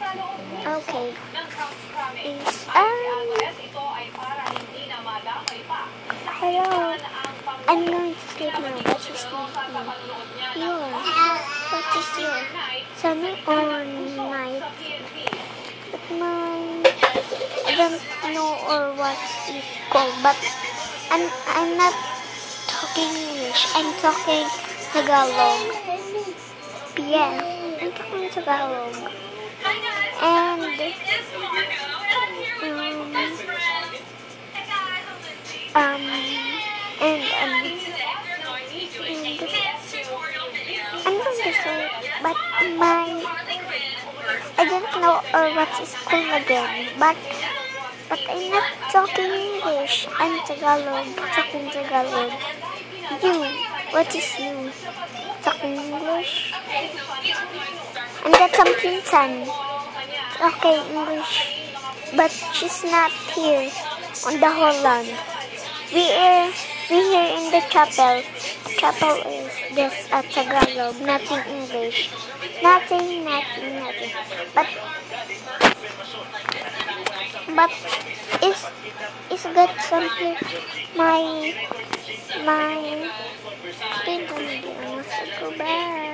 Okay. Hello. I'm going to sleep now, but you sleep now. What is yours? Summer or night? But I don't know or what is called, but I'm not talking English. I'm talking Tagalog. Yeah, I'm talking Tagalog. And I'm going to say, but I don't know or what is called again, but I'm not talking English. I'm Tagalog, talking Tagalog. You, what is you? Talking English? And that's some pinsan. Okay, English. But she's not here on the Holland. We here in the chapel. The chapel is just a Tagalog, nothing English. Nothing. But it's got something my student. I must go back.